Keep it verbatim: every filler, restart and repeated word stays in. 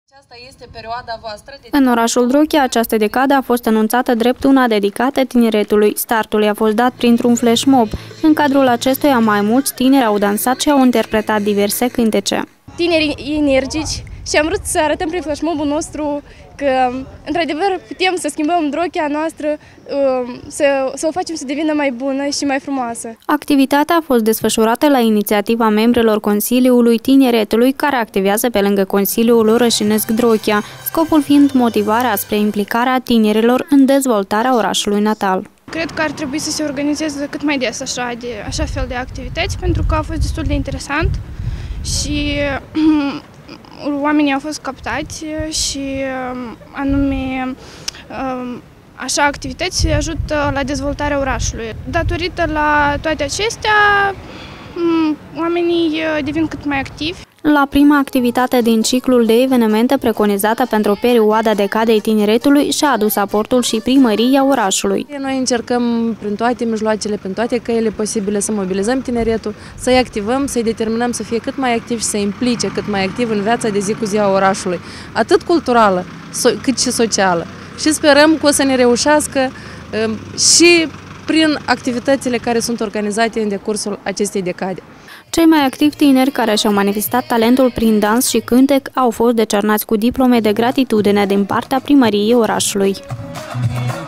Aceasta este perioada voastră de... În orașul Droghia, această decadă a fost anunțată drept una dedicată tineretului. Startul a fost dat printr-un flash mob. În cadrul acestuia, mai mulți tineri au dansat și au interpretat diverse cântece. Tineri energici și am vrut să arătăm prin flash mob-ul nostru că, într-adevăr, putem să schimbăm Droghia noastră, să, să o facem să devină mai bună și mai frumoasă. Activitatea a fost desfășurată la inițiativa membrelor Consiliului Tineretului, care activează pe lângă Consiliul Orășenesc Droghia, scopul fiind motivarea spre implicarea tinerilor în dezvoltarea orașului natal. Cred că ar trebui să se organizeze cât mai des așa, de, așa fel de activități, pentru că a fost destul de interesant și oamenii au fost captați și anume așa activități ajută la dezvoltarea orașului. Datorită la toate acestea, oamenii devin cât mai activi. La prima activitate din ciclul de evenimente preconizată pentru perioada decadei tineretului și-a adus aportul și primăria orașului. Noi încercăm prin toate mijloacele, prin toate căile posibile să mobilizăm tineretul, să-i activăm, să-i determinăm să fie cât mai activi și să implice cât mai activ în viața de zi cu zi a orașului, atât culturală cât și socială. Și sperăm că o să ne reușească și prin activitățile care sunt organizate în decursul acestei decade. Cei mai activi tineri care și-au manifestat talentul prin dans și cântec au fost decernați cu diplome de gratitudine din partea primăriei orașului.